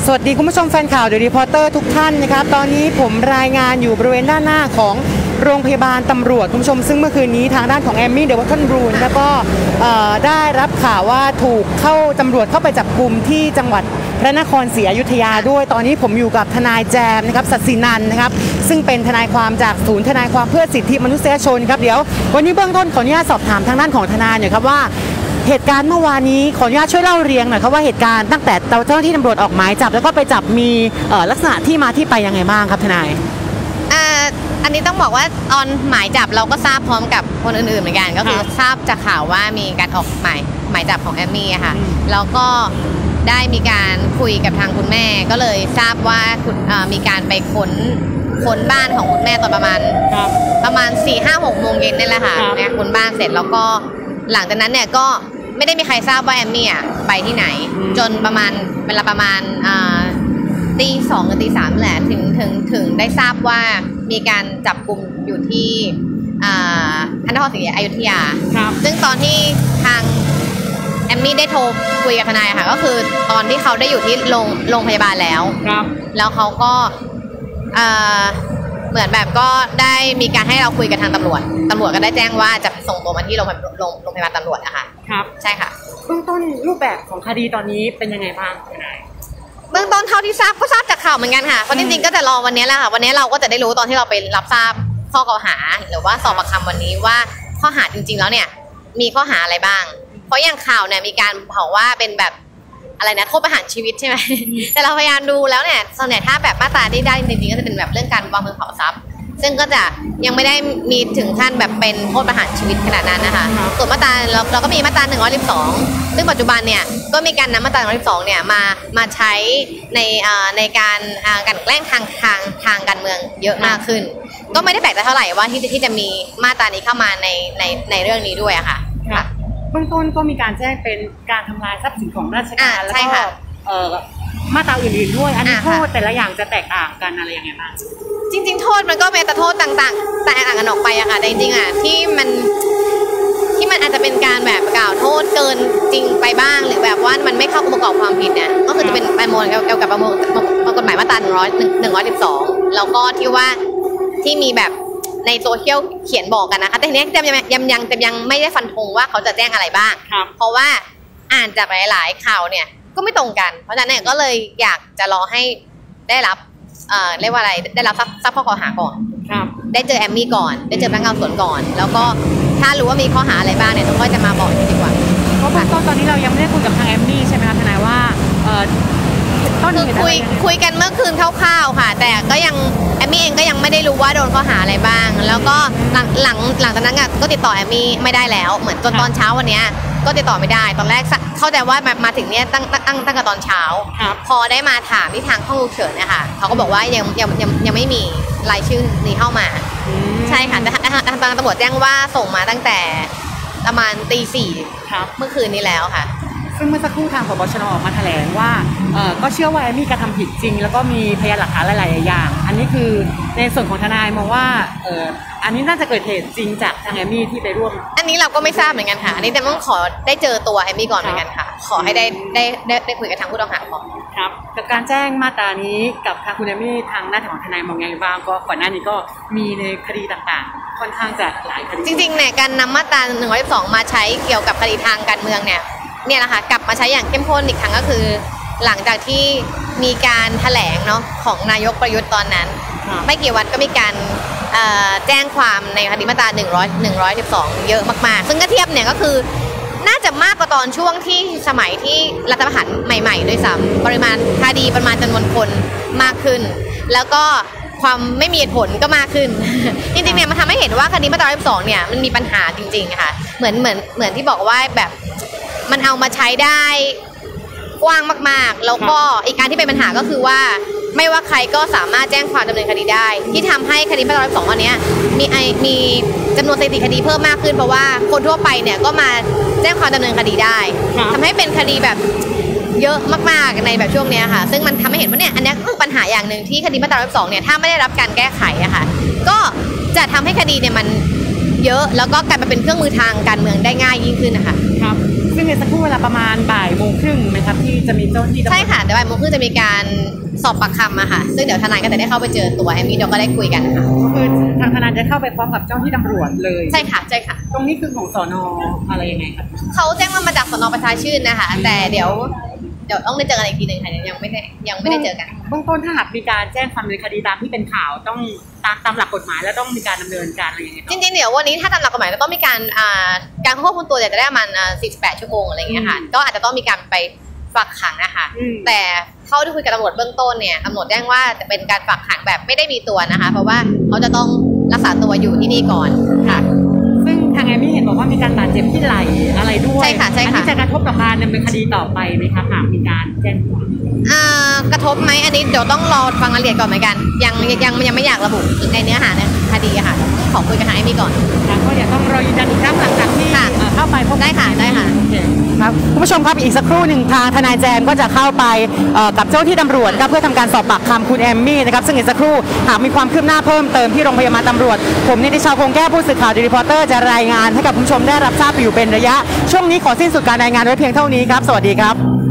สวัสดีคุณผู้ชมแฟนข่าวเดอะรีพอร์เตอร์ทุกท่านนะครับตอนนี้ผมรายงานอยู่บริเวณด้านหน้าของโรงพยาบาลตำรวจคุณผู้ชมซึ่งเมื่อคืนนี้ทางด้านของแอมมี่เดอะวัตตันบรูนแล้วก็ได้รับข่าวว่าถูกตำรวจเข้าไปจับกุมที่จังหวัดพระนครศรีอยุธยาด้วยตอนนี้ผมอยู่กับทนายแจมนะครับศักดิ์ศรีนันท์นะครับซึ่งเป็นทนายความจากศูนย์ทนายความเพื่อสิทธิมนุษยชนครับเดี๋ยววันนี้เบื้องต้นขออนุญาตสอบถามทางด้านของทนายหน่อยครับว่าเหตุการณ์เมื่อวานนี้ขออนุญาตช่วยเล่าเรียงหน่อยครับว่าเหตุการณ์ตั้งแต่เจ้าหน้าที่ตำรวจออกหมายจับแล้วก็ไปจับมีลักษณะที่มาที่ไปยังไงบ้างครับทนายอันนี้ต้องบอกว่าตอนหมายจับเราก็ทราบพร้อมกับคนอื่นๆเหมือนกันก็คือทราบจากข่าวว่ามีการออกหมายจับของแอมมี่ค่ะแล้วก็ได้มีการคุยกับทางคุณแม่ก็เลยทราบว่ามีการไปค้นบ้านของคุณแม่ตอนประมาณ 4-5-6 โมงเย็นนี่แหละค่ะเนี่ยค้นบ้านเสร็จแล้วก็หลังจากนั้นเนี่ยก็ไม่ได้มีใครทราบว่าแอมมี่ไปที่ไหนจนประมาณเวลาประมาณตี 2 กับตี 3แหละถึงได้ทราบว่ามีการจับกุมอยู่ที่พระนครศรีอยุธยาซึ่งตอนที่ทางแอมมี่ได้โทรคุยกับทนายค่ะก็คือตอนที่เขาได้อยู่ที่โรงพยาบาลแล้วแล้วเขาก็เหมือนแบบก็ได้มีการให้เราคุยกับทางตำรวจก็ได้แจ้งว่าจะส่งตัวมาที่โรงพยาบาลตำรวจนะคะครับใช่ค่ะเบื้องต้นรูปแบบของคดีตอนนี้เป็นยังไงบ้างทนายเบื้องต้นเท่าที่ทราบก็ทราบจากข่าวเหมือนกันค่ะเพราะจริงๆก็จะรอวันนี้แหละค่ะวันนี้เราก็จะได้รู้ตอนที่เราไปรับทราบข้อกล่าวหาหรือว่าสอบปากคำวันนี้ว่าข้อหาจริงๆแล้วเนี่ยมีข้อหาอะไรบ้างเพราะอย่างข่าวเนี่ยมีการเผาว่าเป็นแบบอะไรนะโทษประหารชีวิตใช่ไหม แต่เราพยายามดูแล้วเนี่ยส่วนใหญ่ถ้าแบบมาตราที่ได้จริงๆก็จะเป็นแบบเรื่องการวางเพลิงเผาทรัพย์ซึ่งก็จะยังไม่ได้มีถึงขั้นแบบเป็นโทษประหารชีวิตขนาดนั้นนะคะส่วนมาตราเราก็มีมาตรา112ซึ่งปัจจุบันเนี่ยก็มีการนำมาตรา112เนี่ยมาใช้ในการกันแกล้งทางการเมืองเยอะมากขึ้นก็ไม่ได้แปลกใจเท่าไหร่ว่าที่จะมีมาตรานี้เข้ามาในเรื่องนี้ด้วยอะค่ะเบื้องต้นก็มีการแจ้งเป็นการทำลายทรัพย์สินของราชการแล้วก็มาตราอื่นๆด้วยอันนี้โทษแต่ละอย่างจะแตกต่างกันอะไรยังไงบ้างจริงๆโทษมันก็เป็นแต่โทษต่างๆแต่ต่างกันออกไปอะค่ะแต่จริงๆอะที่มันอาจจะเป็นการแบบกล่าวโทษเกินจริงไปบ้างหรือแบบว่ามันไม่เข้าองค์ประกอบความผิดเนี่ยก็คือจะเป็นประมวลเกี่ยวกับประมวลกฎหมายมาตรา112แล้วก็ที่ว่าที่มีแบบในโซเชียลเขียนบอกกันนะคะแต่ทีนี้ยังไม่ได้ฟันธงว่าเขาจะแจ้งอะไรบ้างเพราะว่าอ่านจากหลายๆข่าวเนี่ยก็ไม่ตรงกันเพราะฉะนั้นเนี่ยก็เลยอยากจะรอให้ได้รับเรียกว่าอะไรได้รับทราบข้อกล่าวหาก่อนได้เจอแอมมี่ก่อนได้เจอพนักงานสวนก่อนแล้วก็ถ้ารู้ว่ามีข้อหาอะไรบ้างเนี่ยก็จะมาบอกดีกว่าเพราะตอนนี้เรายังไม่ได้คุยกับทางแอมมี่ใช่ไหมคะทนายว่าคือคุยกันเมื่อคืนคร่าวๆค่ะแต่ก็ยังแอมมี่เองก็ยังไม่ได้รู้ว่าโดนข้อหาอะไรบ้างแล้วก็หลังจากนั้นก็ติดต่อแอมมี่ไม่ได้แล้วเหมือนจนตอนเช้าวันนี้ก็ติดต่อไม่ได้ตอนแรกเข้าใจว่ามาถึงเนี่ยตั้งแต่ตอนเช้าพอได้มาถามที่ทางห้องฉุกเฉินนะคะเขาก็บอกว่ายังไม่มีรายชื่อนี้เข้ามาใช่ค่ะแต่ทางตำรวจแจ้งว่าส่งมาตั้งแต่ประมาณตี 4เมื่อคืนนี้แล้วค่ะซึ่งเมื่อสักครู่ทางผบ.ชน.ออกมาแถลงว่าก็เชื่อว่าแอมมี่กระทำผิดจริงแล้วก็มีพยานหลักฐานหลายๆอย่างอันนี้คือในส่วนของทนายมองว่าอันนี้น่าจะเกิดเหตุจริงจากทางแอมมี่ที่ไปร่วมอันนี้เราก็ไม่ทราบเหมือนกันค่ะอันนี้แต่ต้องขอได้เจอตัวแอมมี่ก่อนเหมือนกันค่ะขอให้ได้คุยกับทางผู้ต้องหาก่อนครับกับการแจ้งมาตรานี้กับทางคุณแอมมี่ทางหน้าที่ของทนายมองยังไงบ้างก็ก่อนหน้านี้ก็มีในคดีต่างๆค่อนข้างจะหลายคดีจริงๆเนี่ยการนำมาตรา112มาใช้เกี่ยวกับคดีทางการเมืองเนี่ยนะคะกลับมาใช้อย่างเข้มข้นอีกครั้งก็คือหลังจากที่มีการแถลงเนาะของนายกประยุทธ์ตอนนั้นไม่กี่วันก็มีการแจ้งความในคดีมาตรา112เยอะมากๆซึ่งก็เทียบเนี่ยก็คือน่าจะมากกว่าตอนช่วงที่สมัยที่รัฐประหารใหม่ๆด้วยซ้ำปริมาณคดีประมาณจำนวนคนมากขึ้นแล้วก็ความไม่มีเหตุผลก็มากขึ้น จริงๆเนี่ยมันทำให้เห็นว่าคดีมาตรา112เนี่ยมันมีปัญหาจริงๆค่ะเหมือนที่บอกว่าแบบมันเอามาใช้ได้กว้างมากๆแล้วก็อีกการที่เป็นปัญหาก็คือว่าไม่ว่าใครก็สามารถแจ้งความดำเนินคดีได้ที่ทำให้คดีมาตรา112อันนี้มีจำนวนสถิติคดีเพิ่มมากขึ้นเพราะว่าคนทั่วไปเนี่ยก็มาแจ้งความดำเนินคดีได้ทำให้เป็นคดีแบบเยอะมากๆในแบบช่วงนี้ค่ะซึ่งมันทำให้เห็นว่าเนี่ยอันนี้คือปัญหาอย่างหนึ่งที่คดีมาตรา112เนี่ยถ้าไม่ได้รับการแก้ไขอะค่ะก็จะทำให้คดีเนี่ยมันเยอะแล้วก็กลายมาเป็นเครื่องมือทางการเมืองได้ง่ายยิ่งขึ้นนะคะครับซึ่ซึ่งในสักครู่เวลาประมาณบ่ายโมงครึ่งไหมครับที่จะมีเจ้าหน้าที่ใช่ค่ะเดี๋ยวบ่ายโมงครึ่งจะมีการสอบปากคำอะค่ะซึ่งเดี๋ยวทนายก็จะได้เข้าไปเจอตัวแอมมี่เราก็ได้คุยกันค่ะก็คือทางทนายจะเข้าไปพร้อมกับเจ้าหน้าที่ตำรวจเลยใช่ค่ะใช่ค่ะตรงนี้คือของสน.อะไรยังไงครับเขาแจ้งมาจากสน.ประชาชื่นนะคะแต่เดี๋ยวต้องได้เจอกันอีกทีหนึ่งค่ะยังไม่ได้เจอกันเบื้องต้นถ้าหากมีการแจ้งความดำเนินคดีตามที่เป็นข่าวต้องตามหลักกฎหมายแล้วต้องมีการดำเนินการอะไรยังไงจริงๆเดี๋ยววันนี้ถ้าตามหลักกฎหมายก็ต้องมีการควบคุมตัวจะได้ประมาณ48 ชั่วโมงอะไรอย่างเงี้ยค่ะก็อาจจะต้องมีการไปฝากขังนะคะแต่เท่าที่คุยกับตำรวจเบื้องต้นเนี่ยตำรวจแจ้งว่าจะเป็นการฝากขังแบบไม่ได้มีตัวนะคะเพราะว่าเขาจะต้องรักษาตัวอยู่ที่นี่ก่อนค่ะซึ่งทางแอมมี่เห็นบอกว่ามีการบาดเจ็บที่ไหล่อะไรด้วยใช่ค่ะใช่ค่ะอันนี้จะกระทบต่อการดำเนินคดีต่อไปไหมคะหากมีการแจ้งความกระทบไหมอันนี้เดี๋ยวต้องรอฟังรายละเอียดก่อนเหมือนกันยังไม่อยากระบุในเนื้อหาในคดีค่ะขอคุยกับทางแอมมี่ก่อนก็เดี๋ยวต้องรอยืนยันอีกครั้งหลังจากที่เข้าไปพบได้ค่ะครับคุณผู้ชมครับอีกสักครู่หนึ่งทางทนายแจมก็จะเข้าไปกับเจ้าหน้าที่ตำรวจครับเพื่อทำการสอบปากคำคุณแอมมี่นะครับซึ่งอีกสักครู่หากมีความคืบหน้าเพิ่มเติมที่โรงพยาบาลตำรวจผมนิติชาวคงแก้วผู้สื่อข่าวรีพอร์เตอร์จะรายงานให้กับคุณผู้ชมได้รับทราบอยู่เป็นระยะช่วงนี้ขอสิ้นสุดการรายงานไว้เพียงเท่านี้ครับสวัสดีครับ